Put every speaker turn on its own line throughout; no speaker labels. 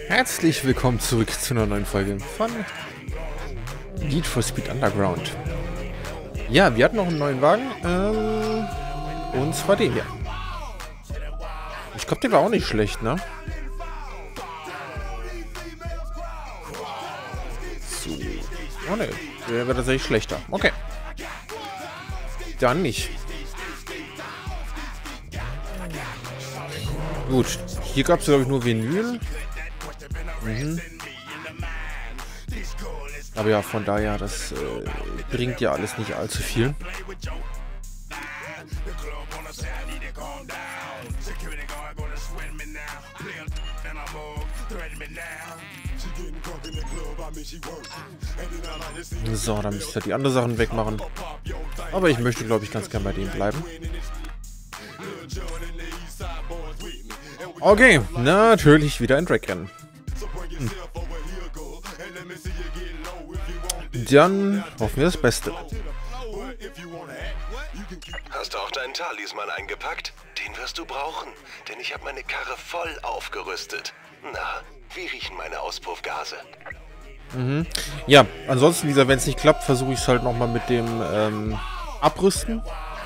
Herzlich willkommen zurück zu einer neuen Folge von Need for Speed Underground. Ja, wir hatten noch einen neuen Wagen, und zwar den hier. Ich glaube, der war auch nicht schlecht, ne? So. Oh ne, der war tatsächlich schlechter. Okay. Dann nicht. Gut, hier gab es glaube ich nur Vinyl. Aber ja, von daher, das bringt ja alles nicht allzu viel. So, dann müsst ihr die anderen Sachen wegmachen. Aber ich möchte, glaube ich, ganz gern bei denen bleiben. Okay, natürlich wieder ein Drag-Rennen. Dann hoffen wir das Beste.
Hast du auch deinen Talisman eingepackt? Den wirst du brauchen, denn ich habe meine Karre voll aufgerüstet. Na, wie riechen meine Auspuffgase?
Ja, ansonsten, wie gesagt, wenn es nicht klappt, versuche ich es halt nochmal mit dem Abrüsten.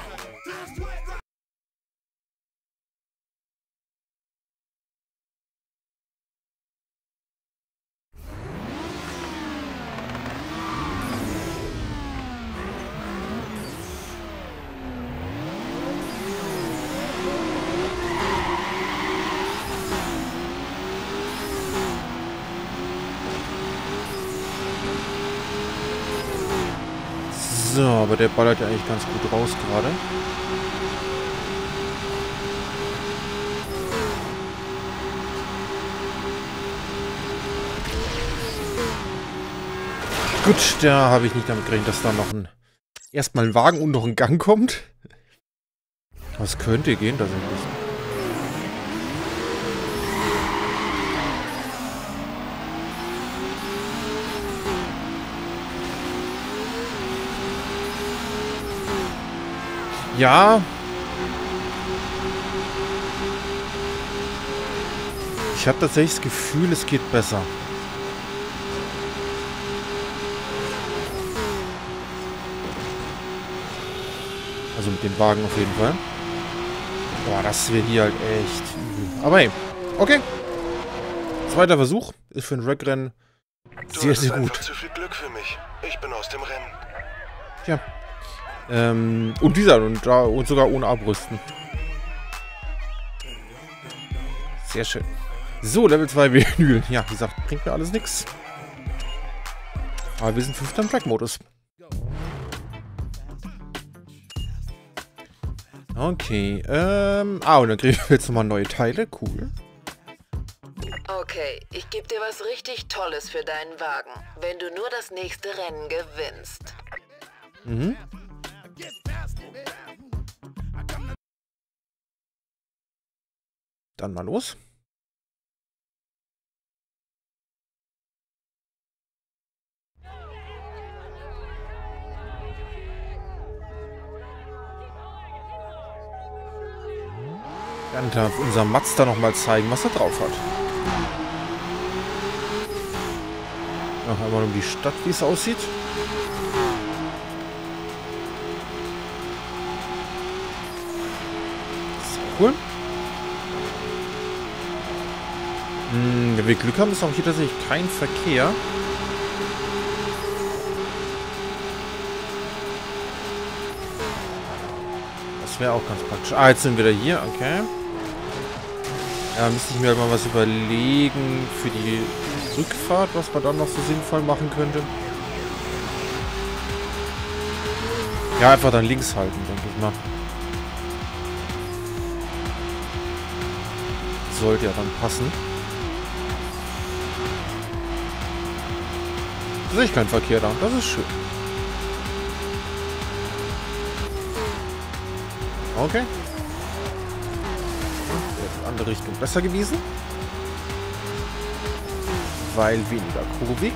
So, aber der ballert ja eigentlich ganz gut raus gerade. Gut, da habe ich nicht damit gerechnet, dass da noch erstmal ein Wagen und noch ein Gang kommt. Was könnte gehen tatsächlich? Ja. Ich habe tatsächlich das Gefühl, es geht besser. Also mit dem Wagen auf jeden Fall. Boah, das wird hier halt echt übel. Aber hey, okay. Zweiter Versuch. Ist für ein Drag-Rennen sehr, sehr gut.
Zu viel Glück für mich. Ich bin aus dem Rennen.
Tja. Und und sogar ohne Abrüsten. Sehr schön. So, Level 2 Vinyl. Ja, wie gesagt, bringt mir alles nichts. Aber wir sind 5. im Track-Modus. Okay, und dann kriegen wir jetzt nochmal neue Teile. Cool.
Okay, ich gebe dir was richtig Tolles für deinen Wagen, wenn du nur das nächste Rennen gewinnst.
Mhm. Dann mal los. Dann darf unser Mazda noch mal zeigen, was er drauf hat. Noch einmal um die Stadt, wie es aussieht. Cool. Wenn wir Glück haben, ist auch hier tatsächlich kein Verkehr. Das wäre auch ganz praktisch. Ah, jetzt sind wir wieder hier, okay. Ja, müsste ich mir halt mal was überlegen für die Rückfahrt, was man dann noch so sinnvoll machen könnte. Ja, einfach dann links halten, denke ich mal. Sollte ja dann passen. Da sehe ich keinen Verkehr da. Das ist schön. Okay. Die andere Richtung besser gewesen. Weil weniger kurvig.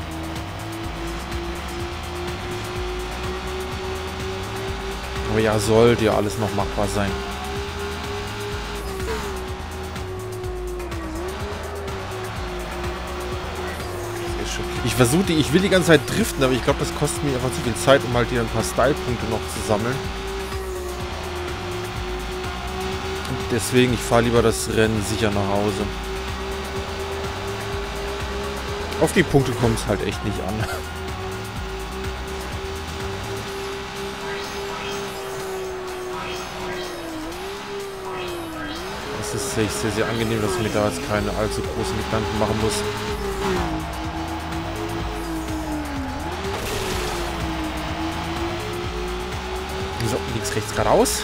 Aber ja, sollte ja alles noch machbar sein. Ich will die ganze Zeit driften, aber ich glaube, das kostet mir einfach zu viel Zeit, um halt hier ein paar Style-Punkte noch zu sammeln. Und deswegen, ich fahre lieber das Rennen sicher nach Hause. Auf die Punkte kommt es halt echt nicht an. Das ist sehr, sehr, sehr angenehm, dass ich mir da jetzt keine allzu großen Gedanken machen muss. So, links, rechts, geradeaus.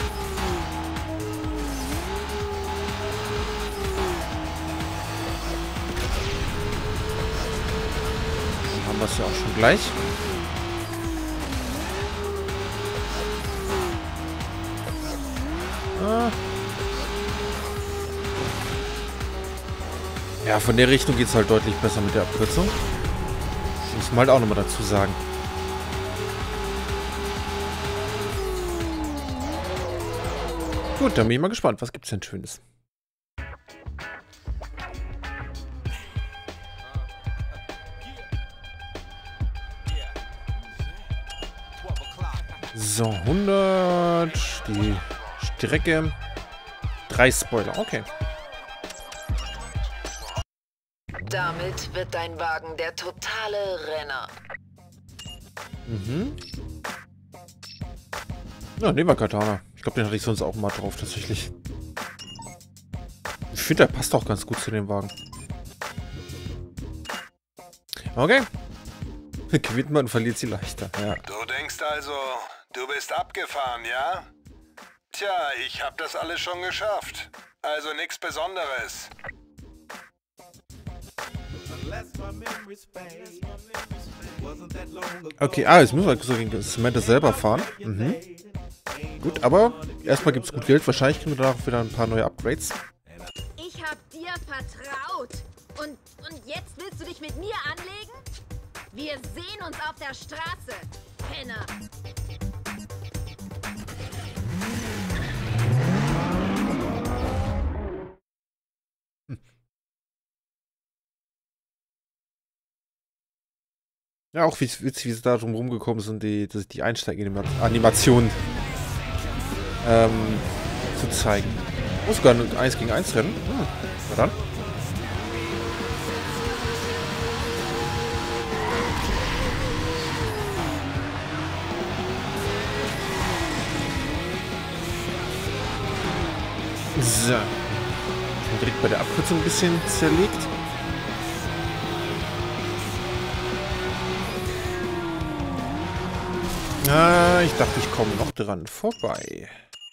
Dann haben wir es ja auch schon gleich. Ja, von der Richtung geht es halt deutlich besser mit der Abkürzung. Das muss man halt auch nochmal dazu sagen. Gut, dann bin ich mal gespannt. Was gibt's denn Schönes? So, 100. Die Strecke. 3 Spoiler, okay.
Damit wird dein Wagen der totale Renner.
Mhm. Ja, nehmen wir Katana. Ich glaube, den hatte ich sonst auch mal drauf, tatsächlich. Ich finde, der passt auch ganz gut zu dem Wagen. Okay. Gewinnt man und verliert sie leichter. Ja.
Du denkst also, du bist abgefahren, ja? Tja, ich hab das alles schon geschafft. Also nichts Besonderes.
Okay, jetzt müssen wir so gegen Samantha selber fahren. Mhm. Gut, aber erstmal gibt es gut Geld. Wahrscheinlich kriegen wir danach wieder ein paar neue Upgrades.
Ich hab dir vertraut. Und jetzt willst du dich mit mir anlegen? Wir sehen uns auf der Straße, Penner.
Ja, auch witzig, wie sie da drum rumgekommen sind, die Einsteiganimation zu zeigen. Oh, sogar ein 1 gegen 1 Rennen. Na dann. So. Direkt bei der Abkürzung ein bisschen zerlegt. Ich dachte, ich komme noch dran vorbei.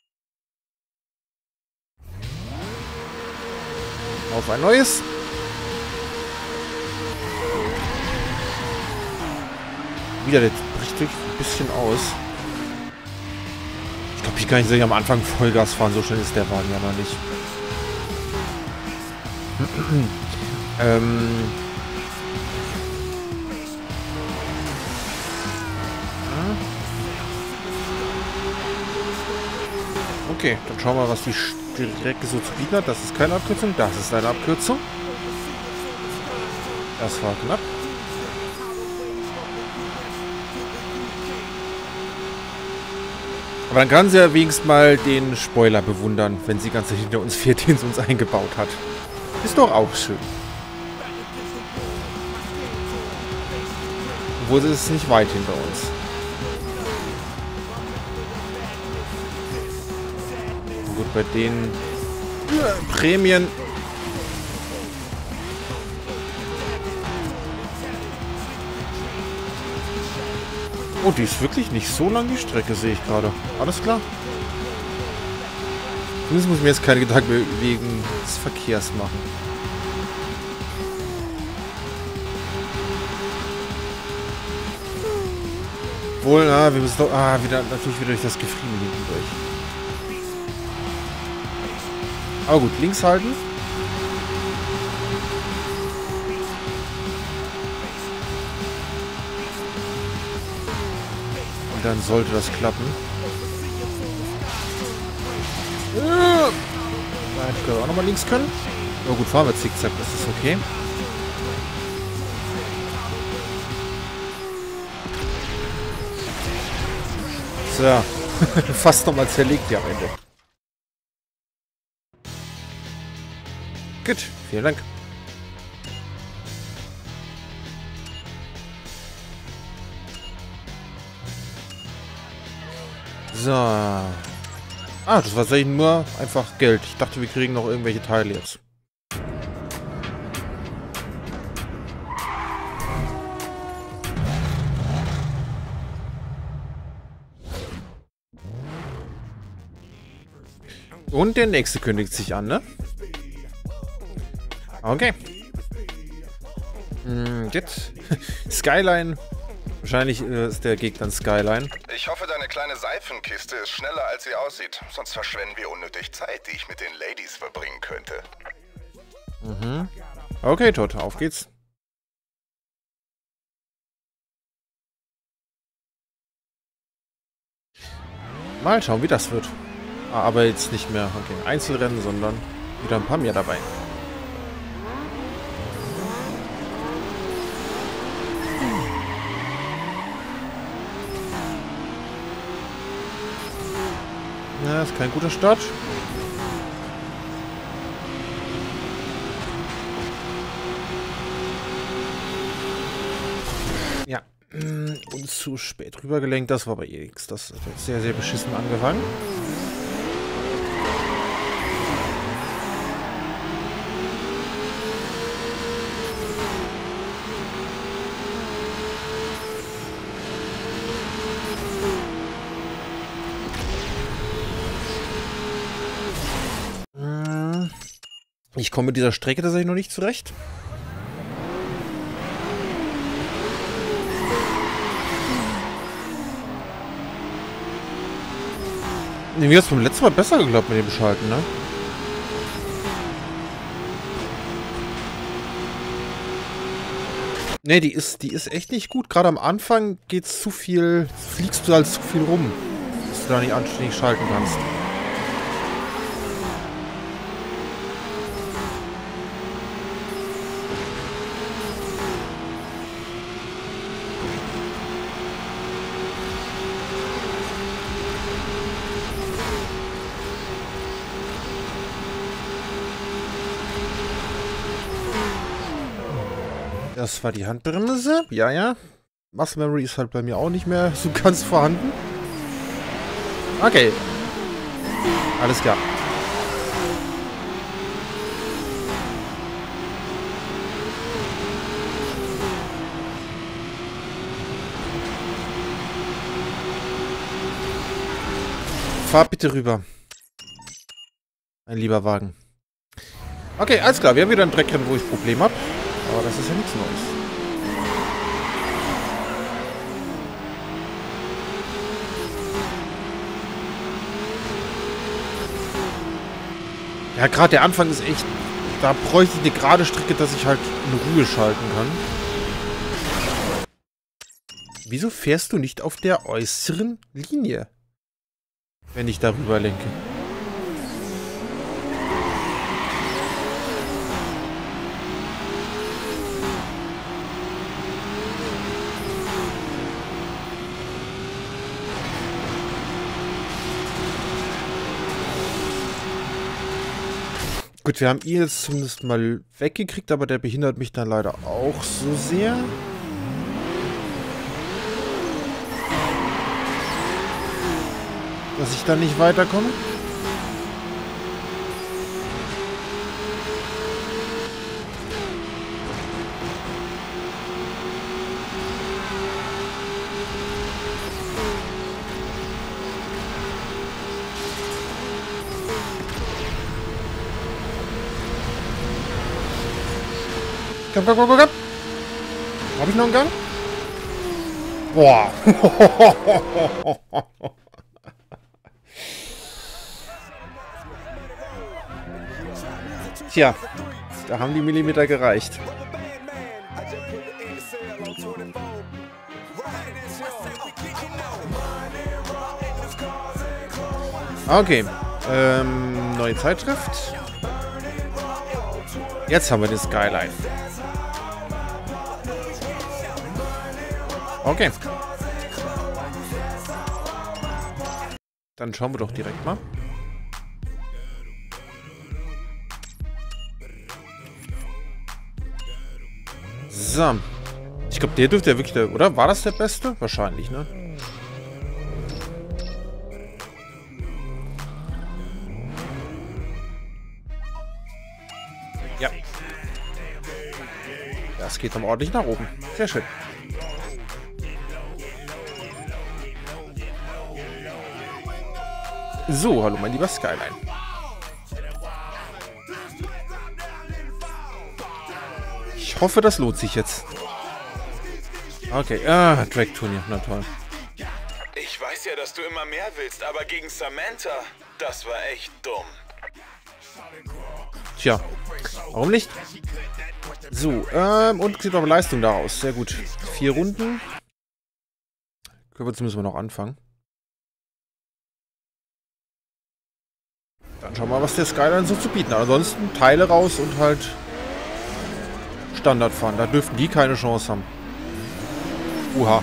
Auf ein neues. Wieder, der bricht wirklich ein bisschen aus. Ich glaube, ich kann nicht am Anfang Vollgas fahren. So schnell ist der Wagen ja noch nicht. Okay, dann schauen wir mal, was die Strecke so zu bieten hat. Das ist keine Abkürzung, das ist eine Abkürzung. Das war knapp. Aber dann kann sie ja wenigstens mal den Spoiler bewundern, wenn sie ganz hinter uns fährt, den sie uns eingebaut hat. Ist doch auch schön. Obwohl sie ist nicht weit hinter uns. Gut, bei den Prämien. Oh, die ist wirklich nicht so lang, die Strecke, sehe ich gerade. Alles klar. Zumindest muss ich mir jetzt keine Gedanken wegen des Verkehrs machen. Wohl, wir müssen doch... natürlich wieder durch das Gefriemel hinten durch. Aber gut, links halten. Und dann sollte das klappen. Da hätte ich auch nochmal links können. Aber gut, fahren wir zickzack, das ist okay. So. Fast nochmal zerlegt hier am Ende. Gut, vielen Dank. So. Ah, das war tatsächlich nur einfach Geld. Ich dachte, wir kriegen noch irgendwelche Teile jetzt. Und der nächste kündigt sich an, ne? Okay. Jetzt. Skyline. Wahrscheinlich ist der Gegner ein Skyline.
Ich hoffe, deine kleine Seifenkiste ist schneller, als sie aussieht. Sonst verschwenden wir unnötig Zeit, die ich mit den Ladies verbringen könnte.
Mhm. Okay, Todd, auf geht's. Mal schauen, wie das wird. Ah, aber jetzt nicht mehr Einzelrennen, sondern wieder ein paar mehr dabei. Ja, ist kein guter Start. Ja. Und zu spät rübergelenkt, das war aber eh nichts. Das hat jetzt sehr, sehr beschissen angefangen. Ich komme mit dieser Strecke tatsächlich noch nicht zurecht. Mir hat es beim letzten Mal besser geklappt mit dem Schalten, ne? Ne, die ist echt nicht gut. Gerade am Anfang geht's zu viel, fliegst du halt zu viel rum, dass du da nicht anständig schalten kannst. Das war die Handbremse. Ja, ja. Muscle Memory ist halt bei mir auch nicht mehr so ganz vorhanden. Okay. Alles klar. Fahr bitte rüber. Mein lieber Wagen. Okay, alles klar. Wir haben wieder ein Dreckrennen, wo ich Probleme habe. Aber das ist ja nichts Neues. Ja, gerade der Anfang ist echt... Da bräuchte ich eine gerade Strecke, dass ich halt in Ruhe schalten kann. Wieso fährst du nicht auf der äußeren Linie? Wenn ich darüber lenke. Gut, wir haben ihn jetzt zumindest mal weggekriegt, aber der behindert mich dann leider auch so sehr. Dass ich dann nicht weiterkomme. Komm, komm, komm, komm, komm. Hab ich noch einen Gang? Boah. Tja, da haben die Millimeter gereicht. Okay. Neue Zeitschrift. Jetzt haben wir den Skyline. Okay. Dann schauen wir doch direkt mal. So. Ich glaube, der dürfte ja wirklich der... Oder? War das der Beste? Wahrscheinlich, ne? Ja. Das geht dann ordentlich nach oben. Sehr schön. So, hallo mein lieber Skyline. Ich hoffe, das lohnt sich jetzt. Okay, Drag-Turnier, na toll.
Ich weiß ja, dass du immer mehr willst, aber gegen Samantha, das war echt dumm.
Tja, warum nicht? So, und sieht auch Leistung daraus. Sehr gut. 4 Runden. Können wir zumindest mal noch anfangen. Dann schauen wir mal, was der Skyline so zu bieten hat. Ansonsten Teile raus und halt Standard fahren. Da dürften die keine Chance haben. Uha.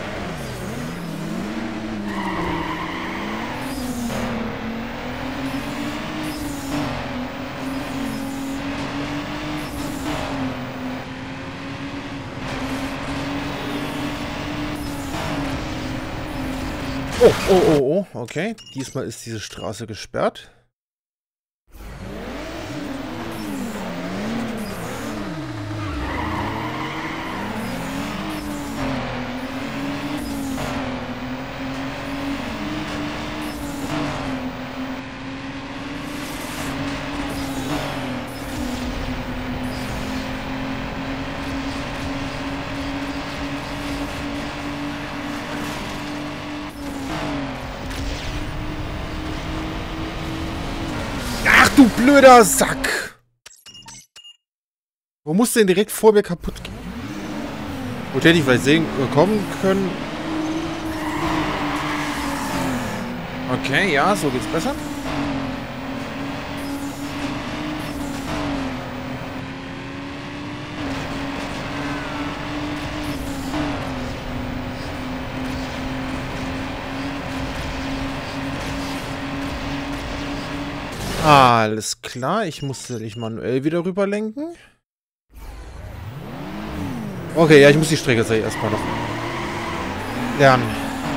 Oh, okay. Diesmal ist diese Straße gesperrt. Du blöder Sack! Wo musst du denn direkt vor mir kaputt gehen? Gut, hätte ich vielleicht kommen können. Okay, ja, so geht's besser. Alles klar, ich musste dich manuell wieder rüberlenken. Okay, ja, ich muss die Strecke jetzt erstmal noch lernen.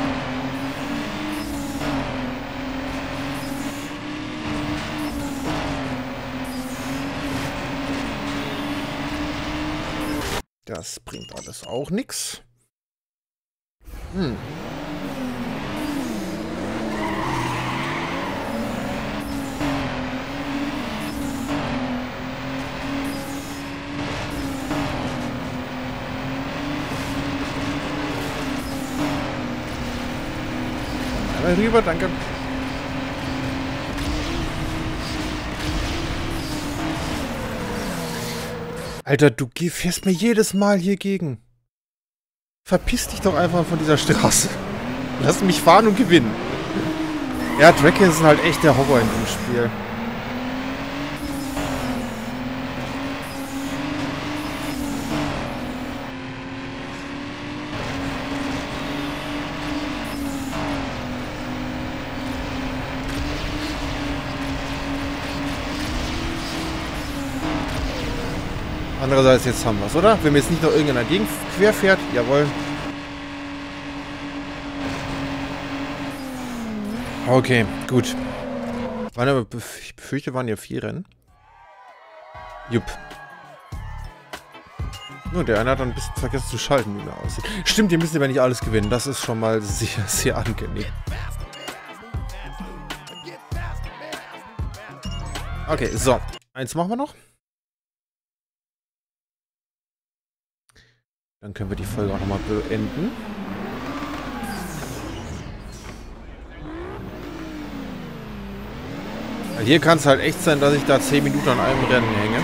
Das bringt alles auch nichts. Rüber, danke. Alter, du fährst mir jedes Mal hier gegen. Verpiss dich doch einfach von dieser Straße. Lass mich fahren und gewinnen. Ja, Drag-Races sind halt echt der Horror in dem Spiel. Andererseits, jetzt haben wir es, oder? Wenn mir jetzt nicht noch irgendeiner quer fährt. Jawohl. Okay, gut. Ich befürchte, waren ja 4 Rennen. Jupp. Nur der eine hat dann ein bisschen vergessen zu schalten, wie er aussieht. Stimmt, ihr müsst aber nicht alles gewinnen. Das ist schon mal sehr, sehr angenehm. Okay, so. Eins machen wir noch. Dann können wir die Folge auch nochmal beenden. Weil hier kann es halt echt sein, dass ich da 10 Minuten an einem Rennen hänge.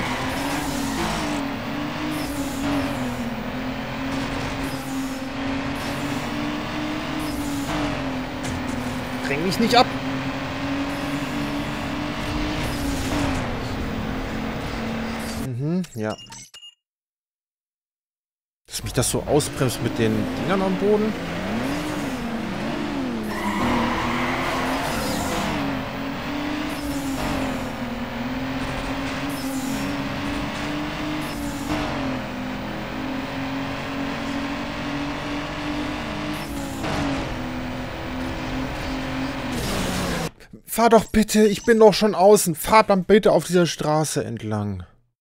Dräng mich nicht ab! Ja. Dass mich das so ausbremst mit den Dingern am Boden. Fahr doch bitte, ich bin doch schon außen. Fahr dann bitte auf dieser Straße entlang.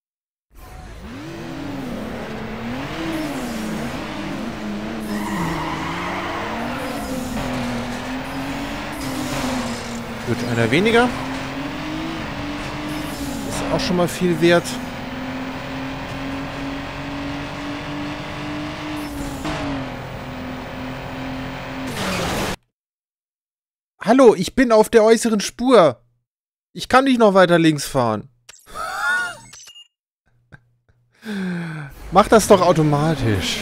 Gut, einer weniger. Ist auch schon mal viel wert. Hallo, ich bin auf der äußeren Spur. Ich kann nicht noch weiter links fahren. Mach das doch automatisch.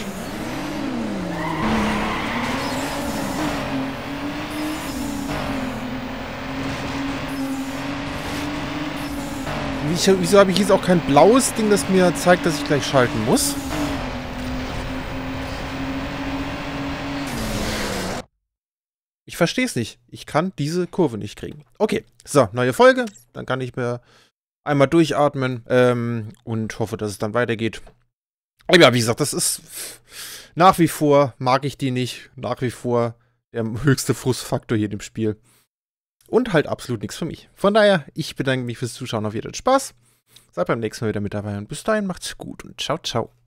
Wieso habe ich jetzt auch kein blaues Ding, das mir zeigt, dass ich gleich schalten muss? Ich verstehe es nicht. Ich kann diese Kurve nicht kriegen. Okay, so, neue Folge. Dann kann ich mir einmal durchatmen und hoffe, dass es dann weitergeht. Aber ja, wie gesagt, das ist nach wie vor, mag ich die nicht. Nach wie vor der höchste Frustfaktor hier in dem Spiel. Und halt absolut nichts für mich. Von daher, ich bedanke mich fürs Zuschauen. Auf jeden Fall Spaß. Seid beim nächsten Mal wieder mit dabei. Und bis dahin, macht's gut und ciao, ciao.